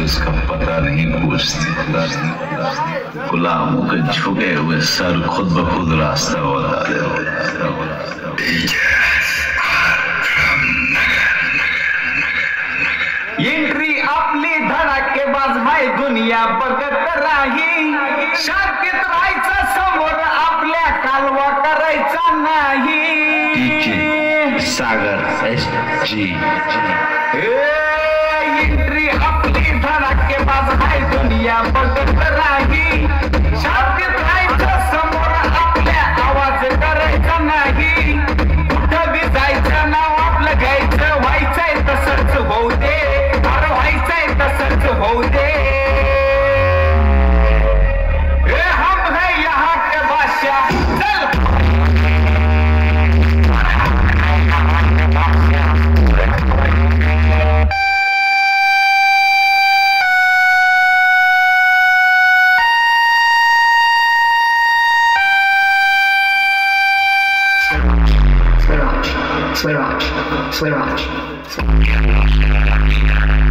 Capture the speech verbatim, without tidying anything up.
उसका पता नहीं पूछते। गुलामों के झुके हुए सर खुद ब खुद रास्ता बता देते। एंट्री आपली धडाकेबाज हाय दुनिया बघत राही। शांतीत राहायचं समोर आपल्या कालवा करायचा नाही। सागर एस जी एंट्री आपली धडाकेबाज हाय दुनिया बघत राही। शांतीत राहायचं समोर आपल्या आवाज करायचा नाही। कुठं बी जायचं नाव आपलं घ्यायचं व्हायचंय तसंच होऊ दे। अरे व्हायचंय तसंच होऊ दे। ए हम है यहाँ के बादशाह चल। Swear off, swear off, swear off.